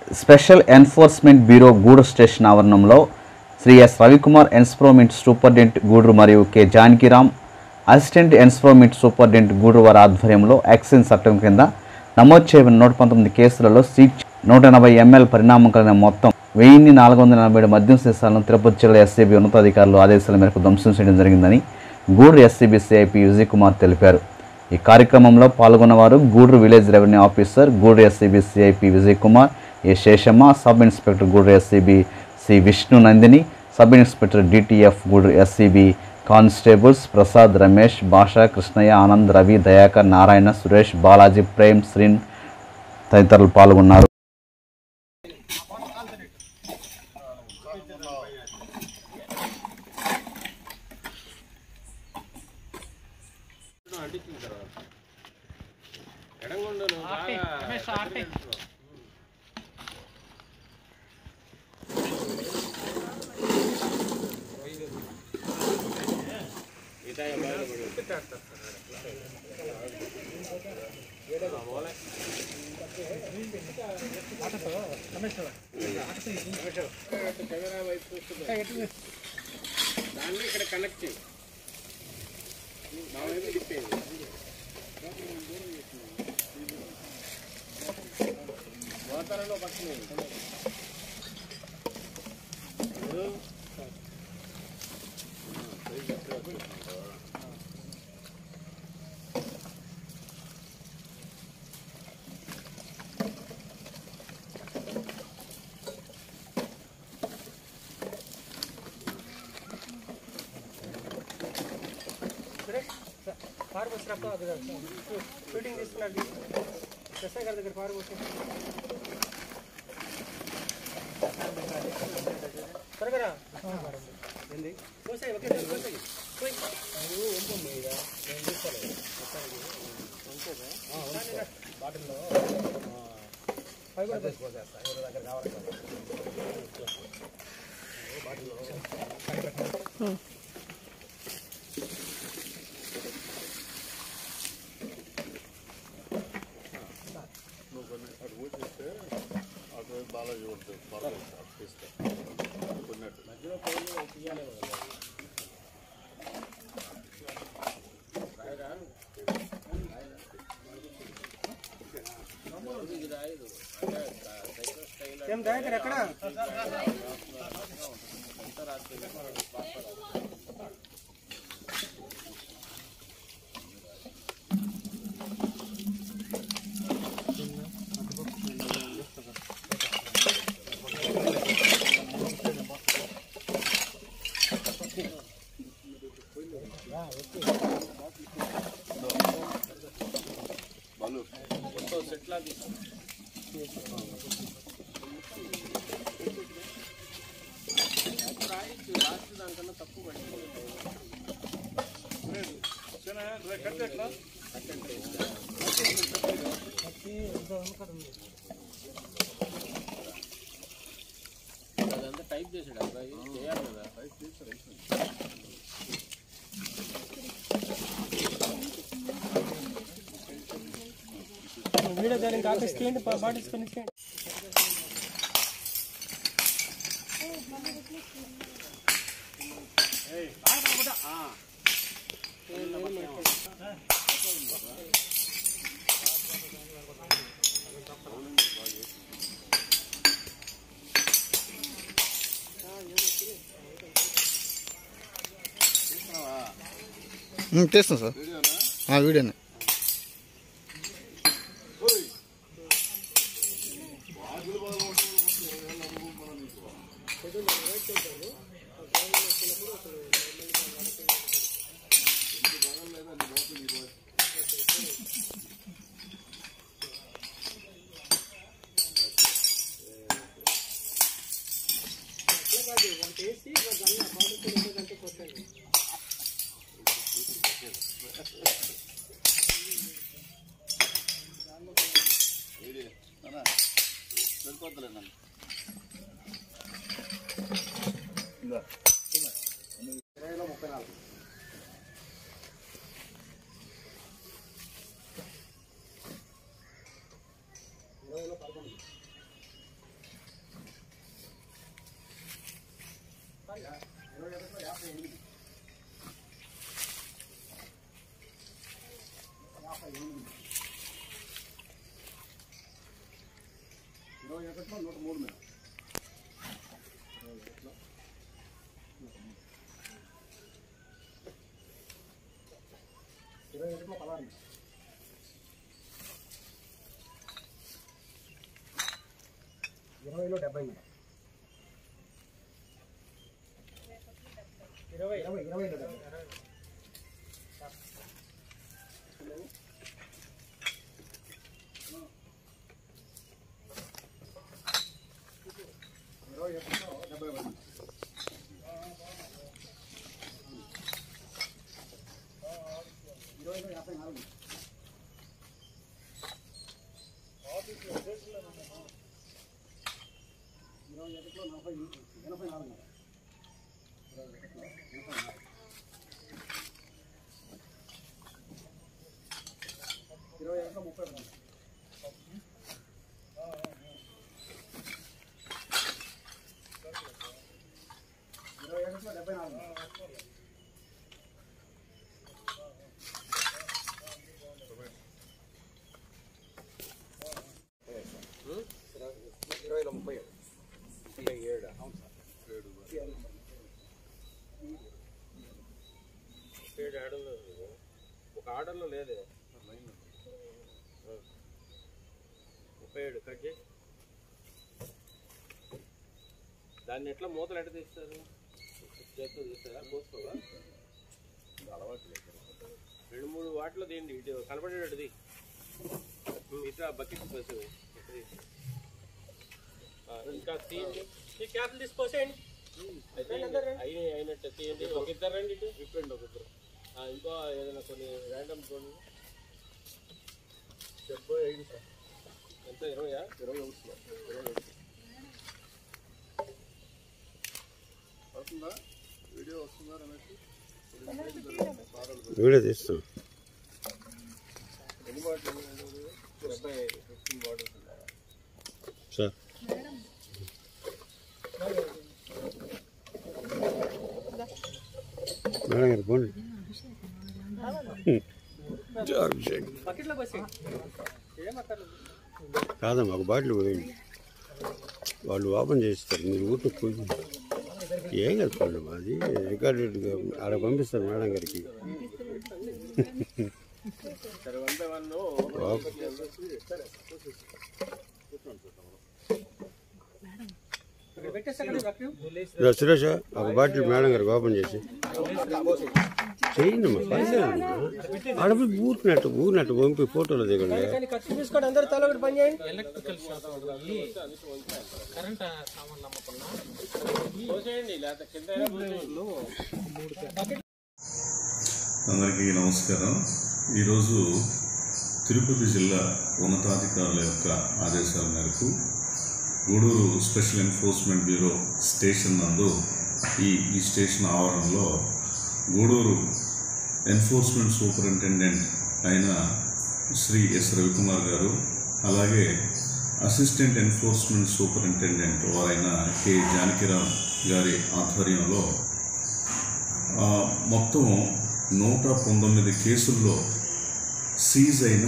Special enforcement bureau Gudur station ఆవరణంలో Shri S Ravikumar enforcement superintendent Gudur మరియు K Janakiram assistant enforcement superintendent Gudur వారి ఆధ్వర్యంలో ఎక్సైజ్ చట్టం కింద నమోదు చేయబడిన 119 కేసులలో సీట్ 180 ml పరిణామం కలిగిన మొత్తం 1487 మద్యం సీసాలను తిరుపతి జిల్లా ఎస్సీబీ ఉన్నతాధికారులు ఆదేశాల మేరకు ధ్వంసం చేయడం జరిగిందని గూడూరు ఎస్సీబీ సిఐపి విజయ్ కుమార్ తెలిపారు. ఈ కార్యక్రమంలో పాల్గొన్నవారు Gudur village revenue officer Gudur SCB CIP Vijay Kumar, A Seshamma, sub inspector Gudur SCB C Vishnu Nandini, sub inspector DTF Gudur SCB constables Prasad, Ramesh, Basha, Krishnaiah, Anand, Ravi, Dayakar, Narayana, Suresh, Balaji, Prem, శ్రీన్ తదితరులు పాల్గొన్నారు. ఇక్కడ కనెక్ట్ చేయి వాతావరణంలో పట్టుకుని షూటింగ్ తీసుకున్నాడు ఎస్ఐ గారి దగ్గర పారు త్వరగా కోసాయి ఒకే కోసాయి బాటిల్లో పై కూడా కోసేస్తా ఎవరి దగ్గర కావాలి బాటిల్లో బాలాజీ ఉంటుంది మధ్యలో తీయాలి ఏం దయాకర్ ఎక్కడ సెట్లా లాస్ట్ దానికన్నా తక్కువ అదంతా టైప్ చేసాడు అబ్బాయి చేయాలి కదా టైప్ చేశారు వీడియో దానికి ఆఫీస్ తీయండి బాటిల్స్ కొన్ని తీయండి చేస్తాం సార్ వీడియోనే 20లో 70 20 ఒక ఆర్డర్లో లేదే 37 కట్ చేసి దాన్ని ఎట్లా మూతలు ఎట్లా తీస్తారు చేతితో తీస్తారా కోసుకోవా అలవాటు లేదు 2-3 వాటిలో తీయండి ఇటు కనపడేటది ఇట్లా బకెట్ బస్సు ఇంకా తీయండి క్యాప్లు తీసుకోసేయండి అయినట్టు తీయండి ఒక ఇద్దరు రండి ఇటు డిఫరెంట్ ఒక ఇద్దరు ఇంకో ఏదైనా కొన్ని ర్యాండమ్ కొన్ని 75 సార్ ఎంత 20 వస్తుందా వీడియో వస్తుందా రమేష్ వీడియో తీస్తాం ఎన్ని బాటిల్ 15 బాటిల్స్ ఉన్నాయా సార్ మేడం గారు పోండి కాదమ్మా ఒక బాటిల్ పోయండి వాళ్ళు ఓపెన్ చేస్తారు మీరు ఊరికి పోయి ఏం కలుపుకోండి అది రికార్డెడ్గా ఆడ పంపిస్తారు మేడం గారికి సురేష్ ఒక బాటిల్ మేడం గారికి ఓపెన్ చేసి చేయండి అమ్మా ఆడపోయి ఊరినట్టు పంపి ఫోటోలు దిగండి అందరికీ నమస్కారం. ఈరోజు తిరుపతి జిల్లా ఉన్నతాధికారుల యొక్క ఆదేశాల మేరకు Gudur special enforcement bureau station నందు ఈ స్టేషన్ ఆవరణలో గూడూరు ఎన్ఫోర్స్మెంట్ సూపరింటెండెంట్ అయిన శ్రీ ఎస్ రవికుమార్ గారు, అలాగే అసిస్టెంట్ ఎన్ఫోర్స్మెంట్ సూపరింటెండెంట్ వారైన కె జానకిరామ్ గారి ఆధ్వర్యంలో మొత్తం 119 కేసుల్లో సీజ్ అయిన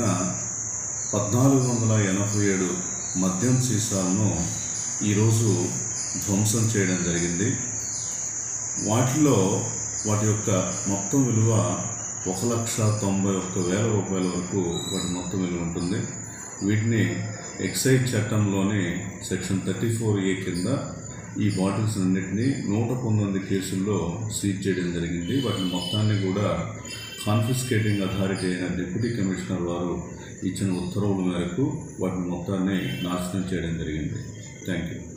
1487 మద్యం సీసాలను ఈరోజు ధ్వంసం చేయడం జరిగింది. వాటిలో వాటి యొక్క మొత్తం విలువ 1,91,000 రూపాయల వరకు వాటి మొత్తం విలువ ఉంటుంది. వీటిని ఎక్సైజ్ చట్టంలోని సెక్షన్ 34A కింద ఈ బాటిల్స్ అన్నింటినీ 119 కేసుల్లో సీజ్ చేయడం జరిగింది. వాటిని మొత్తాన్ని కూడా కాన్ఫిస్కేటింగ్ అథారిటీ అయిన డిప్యూటీ కమిషనర్ వారు ఇచ్చిన ఉత్తర్వుల మేరకు వాటిని మొత్తాన్ని నాశనం చేయడం జరిగింది. Thank you.